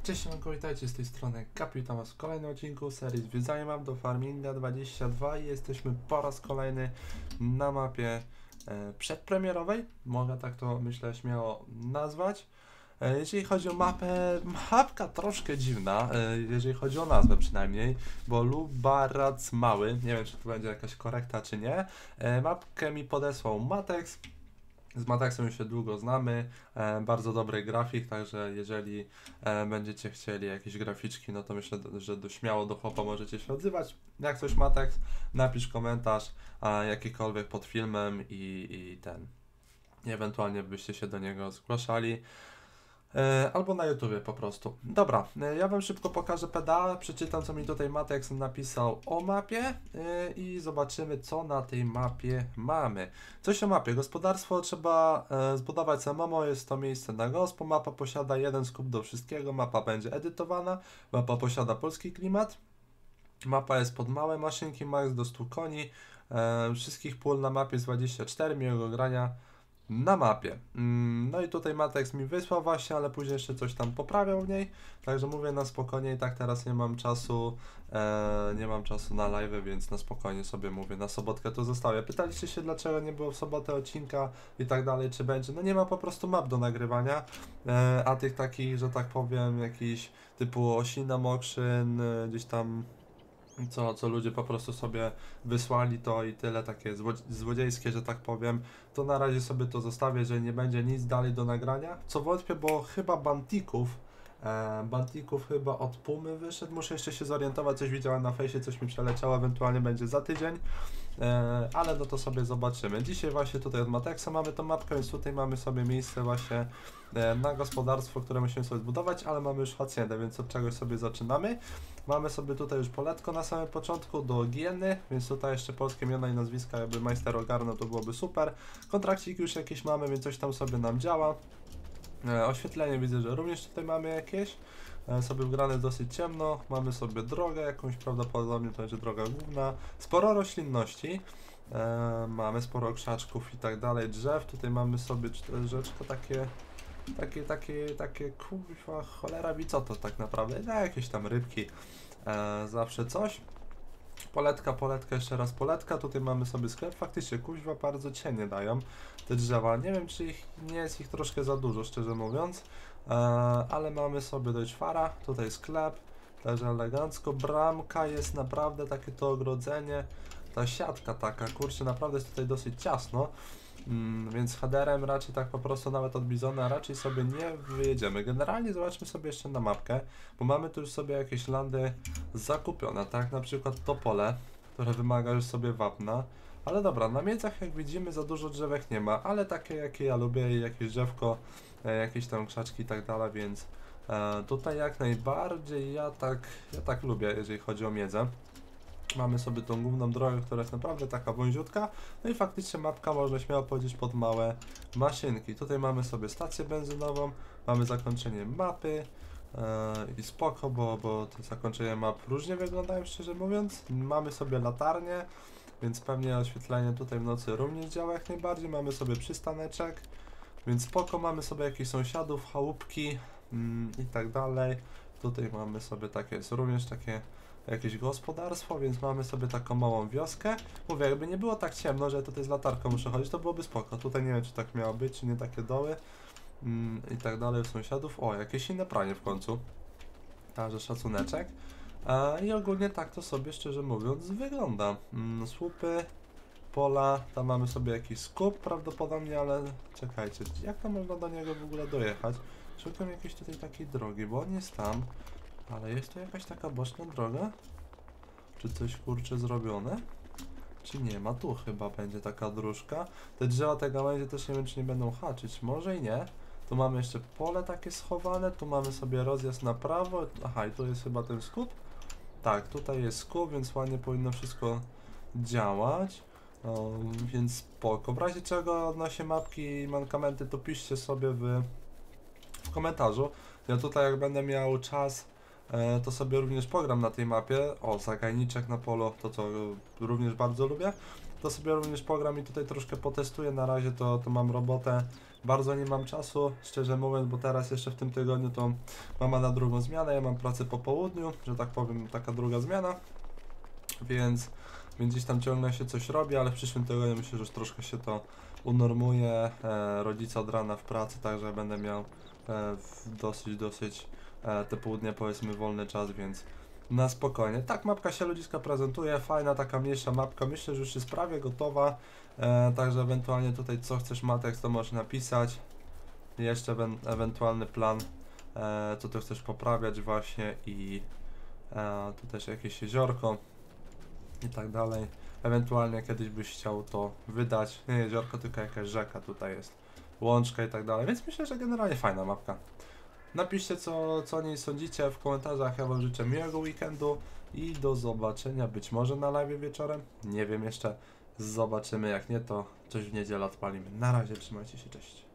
Cześć, witajcie z tej strony Kapi, witam was w kolejnym odcinku serii Zwiedzanie map do Farminga 22 i jesteśmy po raz kolejny na mapie przedpremierowej, mogę tak to myślę śmiało nazwać. Jeżeli chodzi o mapę, mapka troszkę dziwna, jeżeli chodzi o nazwę przynajmniej, bo Lubarac Mały, nie wiem czy to będzie jakaś korekta czy nie, mapkę mi podesłał Matex. Z Matexem już się długo znamy, bardzo dobry grafik, także jeżeli będziecie chcieli jakieś graficzki, no to myślę, że śmiało do chłopa możecie się odzywać. Jak coś Matex, napisz komentarz jakikolwiek pod filmem i ewentualnie byście się do niego zgłaszali. Albo na YouTubie po prostu. Dobra, ja wam szybko pokażę PDA, przeczytam co mi tutaj Matex napisał o mapie i zobaczymy co na tej mapie mamy. Coś o mapie. Gospodarstwo trzeba zbudować samemu, jest to miejsce na gospo. Mapa posiada jeden skup do wszystkiego, mapa będzie edytowana, mapa posiada polski klimat. Mapa jest pod małe maszynki, max do 100 koni. Wszystkich pól na mapie jest 24, miłego grania na mapie. No i tutaj Matex mi wysłał właśnie, ale później jeszcze coś tam poprawiał w niej, także mówię na spokojnie i tak teraz nie mam czasu na live, więc na spokojnie sobie mówię, na sobotkę to zostawię. Pytaliście się dlaczego nie było w sobotę odcinka i tak dalej, czy będzie, no nie ma po prostu map do nagrywania, a tych takich, że tak powiem, jakiś typu Osina Mokrzyn, gdzieś tam co ludzie po prostu sobie wysłali to i tyle, takie złodziejskie, że tak powiem, to na razie sobie to zostawię, że nie będzie nic dalej do nagrania, co wątpię, bo chyba Bantików chyba od Pumy wyszedł, muszę jeszcze się zorientować, coś widziałem na fejsie, coś mi przeleciało, ewentualnie będzie za tydzień, ale no to sobie zobaczymy. Dzisiaj właśnie tutaj od Matexa mamy tą mapkę, więc tutaj mamy sobie miejsce właśnie na gospodarstwo, które musimy sobie zbudować, ale mamy już haciendę, więc od czegoś sobie zaczynamy. Mamy sobie tutaj już poletko na samym początku do Gieny, więc tutaj jeszcze polskie imiona i nazwiska, jakby majster ogarnął, to byłoby super. Kontrakciki już jakieś mamy, więc coś tam sobie nam działa. Oświetlenie widzę, że również tutaj mamy jakieś. Sobie wgrane dosyć ciemno, mamy sobie drogę jakąś, prawdopodobnie to będzie droga główna. Sporo roślinności, mamy sporo krzaczków i tak dalej, drzew. Tutaj mamy sobie rzeczko takie kurwa, cholera wie co to tak naprawdę, no jakieś tam rybki, zawsze coś. Poletka, jeszcze raz poletka, tutaj mamy sobie sklep, faktycznie kuźwa bardzo cienie dają te drzewa, nie wiem czy nie jest ich troszkę za dużo, szczerze mówiąc, ale mamy sobie dość fara, tutaj sklep, też elegancko, bramka jest naprawdę takie to ogrodzenie, ta siatka taka, kurczę, naprawdę jest tutaj dosyć ciasno. Więc headerem raczej tak po prostu nawet od Bizona raczej sobie nie wyjedziemy. Generalnie zobaczmy sobie jeszcze na mapkę, bo mamy tu już sobie jakieś landy zakupione, tak? Na przykład to pole, które wymaga już sobie wapna. Ale dobra, na miedzach jak widzimy za dużo drzewek nie ma, ale takie jakie ja lubię i jakieś drzewko, jakieś tam krzaczki i tak dalej, więc tutaj jak najbardziej ja tak lubię, jeżeli chodzi o miedzę. Mamy sobie tą główną drogę, która jest naprawdę taka wąziutka, no i faktycznie mapka można śmiało powiedzieć pod małe maszynki. Tutaj mamy sobie stację benzynową, mamy zakończenie mapy i spoko, bo te zakończenia map różnie wyglądają, szczerze mówiąc. Mamy sobie latarnię, więc pewnie oświetlenie tutaj w nocy również działa jak najbardziej. Mamy sobie przystaneczek, więc spoko, mamy sobie jakichś sąsiadów, chałupki i tak dalej. Tutaj mamy sobie takie, jest również takie jakieś gospodarstwo, więc mamy sobie taką małą wioskę. Mówię, jakby nie było tak ciemno, że tutaj z latarką muszę chodzić, to byłoby spoko. Tutaj nie wiem, czy tak miało być, czy nie takie doły i tak dalej u sąsiadów. O, jakieś inne pranie w końcu. Także szacuneczek. I ogólnie tak to sobie, szczerze mówiąc, wygląda. Słupy, pola, tam mamy sobie jakiś skup prawdopodobnie, ale czekajcie, jak tam można do niego w ogóle dojechać? Szukam jakiejś tutaj takiej drogi, bo on jest tam. Ale jest to jakaś taka boczna droga? Czy coś kurczę zrobione? Czy nie ma? Tu chyba będzie taka dróżka. Te drzewa, te gałęzie też nie wiem czy nie będą haczyć. Może i nie. Tu mamy jeszcze pole takie schowane. Tu mamy sobie rozjazd na prawo. Aha, i tu jest chyba ten skup. Tak, tutaj jest skup, więc ładnie powinno wszystko działać. Więc spoko. W razie czego odnośnie mapki i mankamenty to piszcie sobie w komentarzu. Ja tutaj jak będę miał czas, to sobie również pogram na tej mapie. O, zagajniczek na polo, to co również bardzo lubię. To sobie również pogram i tutaj troszkę potestuję. Na razie to mam robotę Bardzo nie mam czasu, szczerze mówiąc, bo teraz jeszcze w tym tygodniu to mama na drugą zmianę, ja mam pracę po południu, że tak powiem, taka druga zmiana, więc gdzieś tam ciągle się coś robi, ale w przyszłym tygodniu myślę, że już troszkę się to unormuje. Rodzice od rana w pracy, także będę miał dosyć te południe, powiedzmy, wolny czas, więc na spokojnie. Tak, mapka się ludziska prezentuje, fajna taka mniejsza mapka, myślę, że już jest prawie gotowa, także ewentualnie tutaj co chcesz, Matex, to możesz napisać. Jeszcze ewentualny plan, co tu chcesz poprawiać właśnie i tu też jakieś jeziorko i tak dalej. Ewentualnie kiedyś byś chciał to wydać, nie jeziorko, tylko jakaś rzeka tutaj jest, łączka i tak dalej, więc myślę, że generalnie fajna mapka. Napiszcie co o niej sądzicie w komentarzach, ja wam życzę miłego weekendu i do zobaczenia być może na live wieczorem, nie wiem jeszcze, zobaczymy, jak nie to coś w niedzielę odpalimy. Na razie, trzymajcie się, cześć.